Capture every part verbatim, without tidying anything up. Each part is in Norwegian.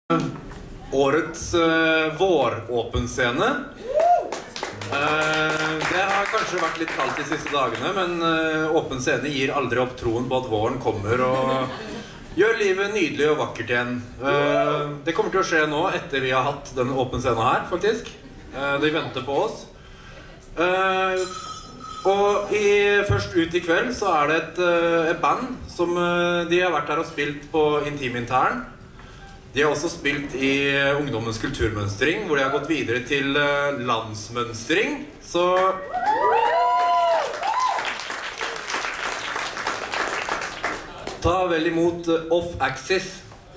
Årets uh, våråpenscene. Uh, det har kanskje vært litt kaldt de siste dagene, men uh, åpen scene gir aldri opp troen på at våren kommer og gjør livet nydelig og vakkert igjen. Uh, det kommer til å skje nå etter vi har hatt den åpen scene her, faktisk. Uh, de venter på oss. Uh, og i, først ut i kveld så er det et, uh, et band som uh, de har vært her og spilt på Intimintern. De har også spilt i Ungdommens kulturmønstring, hvor de har gått videre til landsmønstring. Så ta vel imot Off Axis.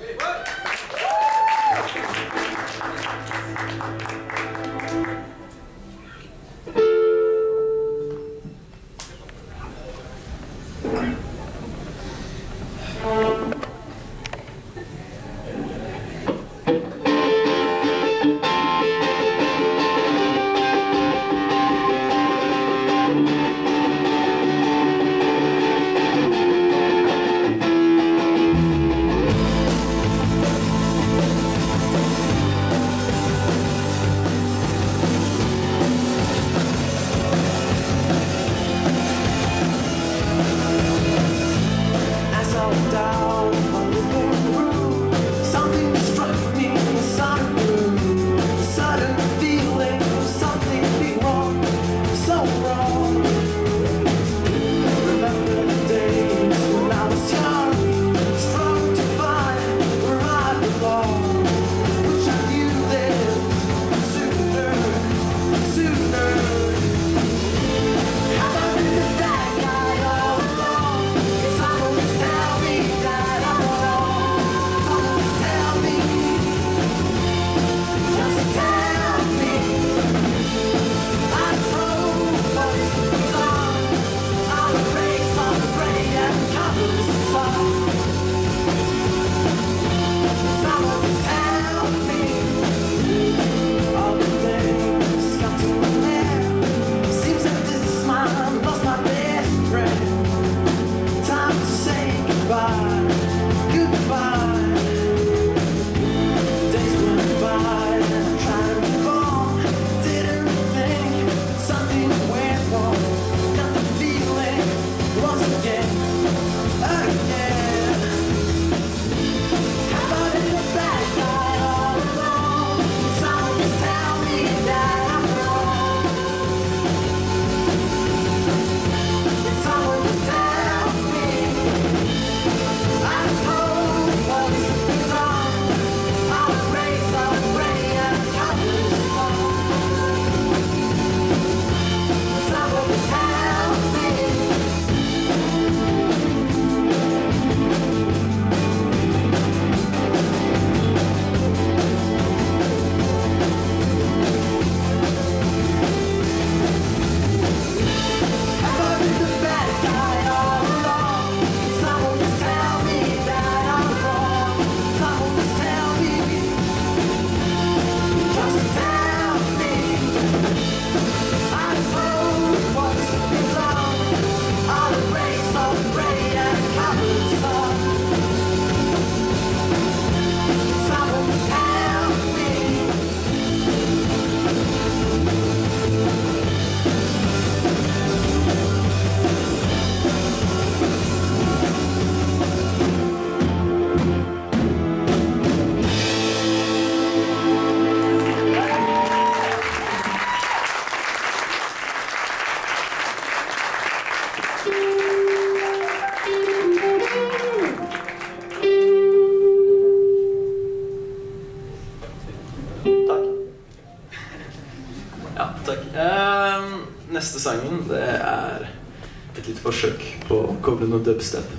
Neste sangen, det er et lite forsøk på å koble noe dubstep.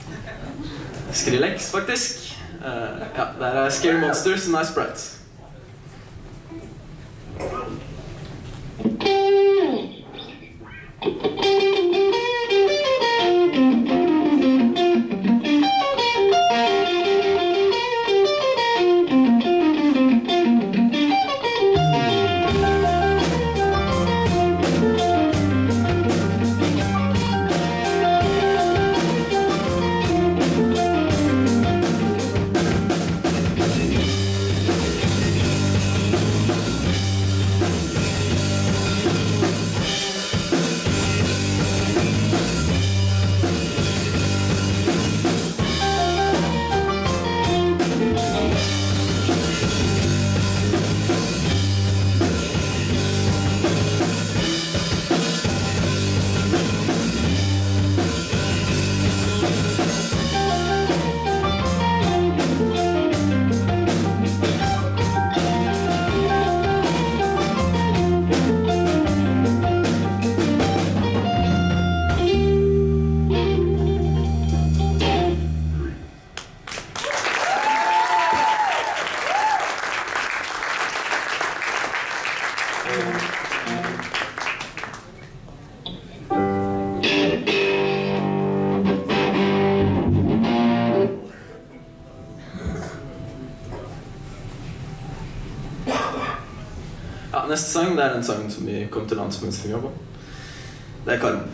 Skrillex, faktisk. Uh, ja, det er Scary Monsters og Nice Sprites. Ja, neste sang, det er en sang som vi kom til landsmønstringa på. Det er Karm.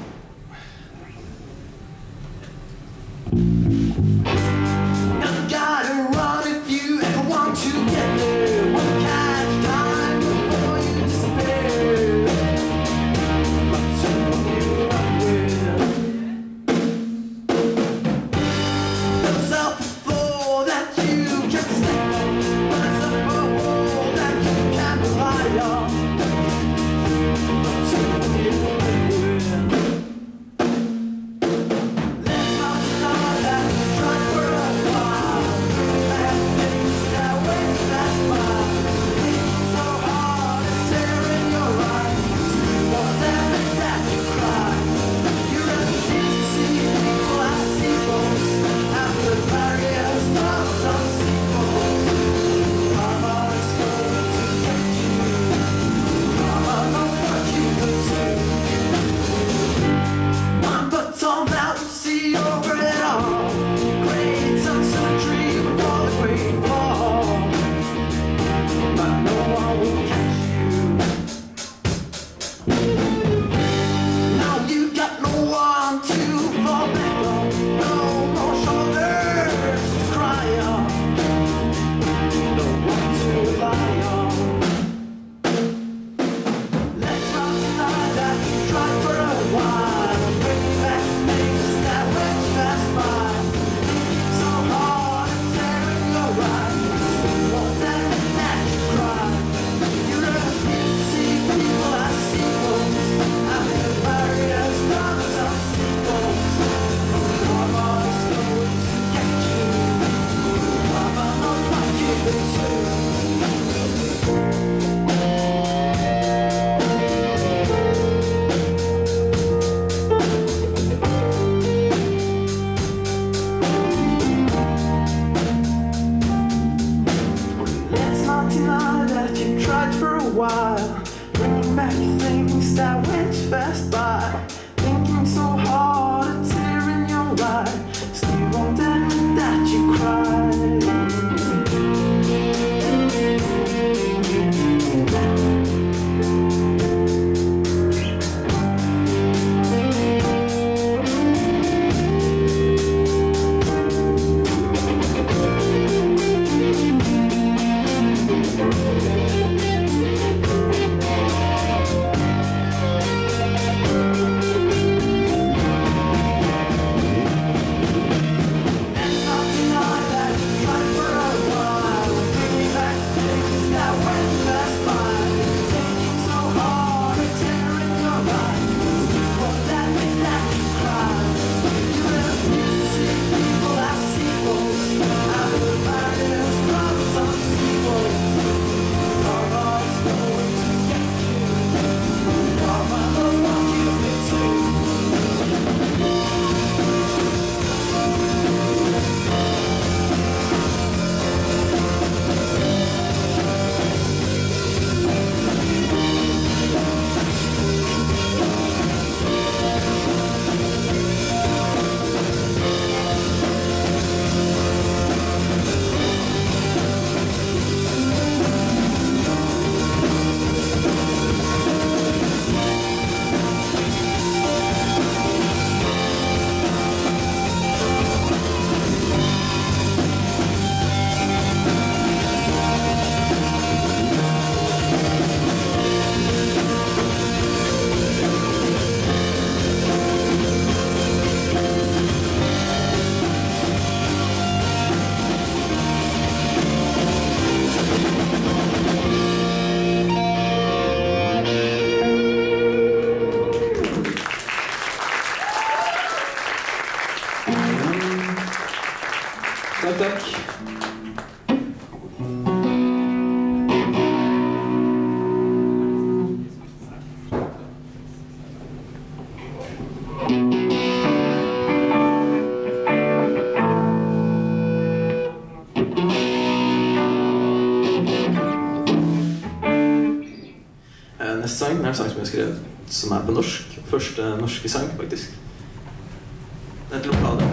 Neste sang er en sang som jeg har skrevet, som er på norsk. Første norske sang, faktisk. Det er et lokale.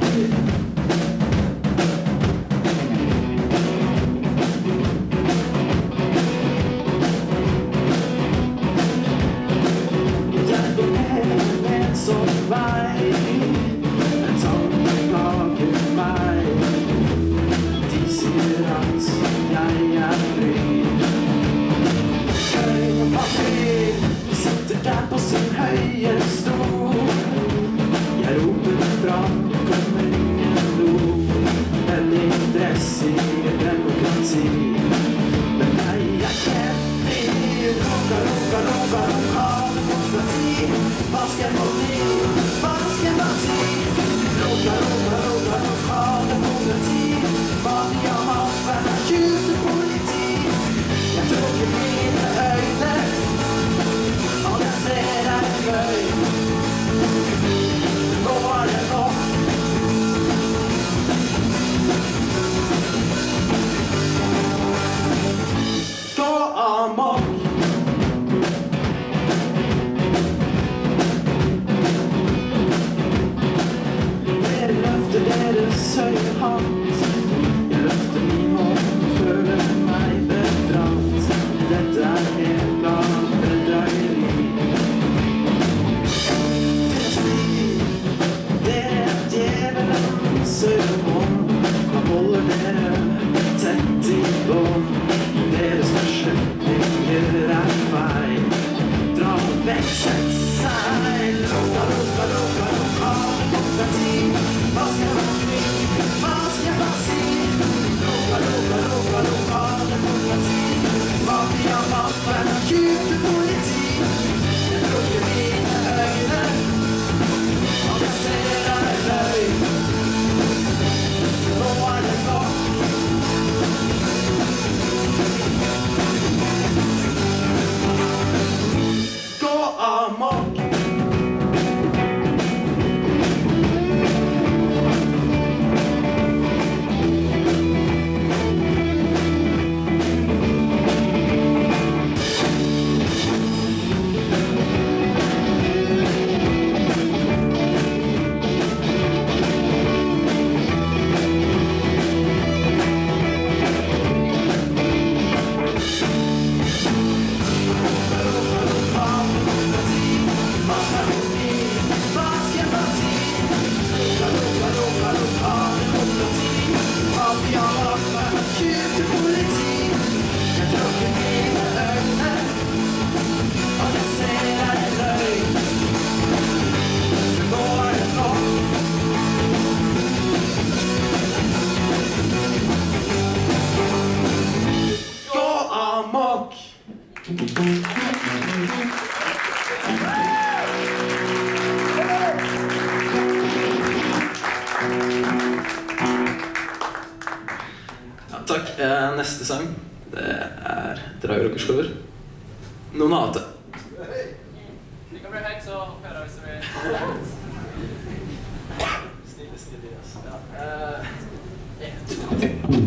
Ja, takk. Eh, neste sang, det er Dragrockerskover. Nonate. Det kan bli høyt, så hopper jeg da hvis det blir... Snille, snille, altså. Ja. Uh, en, to, tre.